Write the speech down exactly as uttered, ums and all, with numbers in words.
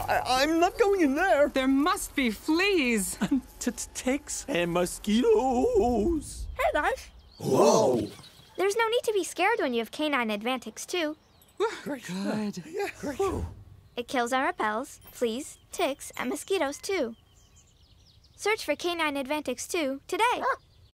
I I'm not going in there. There must be fleas. Ticks and mosquitoes. Hey, guys. Whoa. There's no need to be scared when you have Canine Advantix two. Great. Good. Yeah, great. It kills and repels fleas, ticks, and mosquitoes, too. Search for Canine Advantix two today.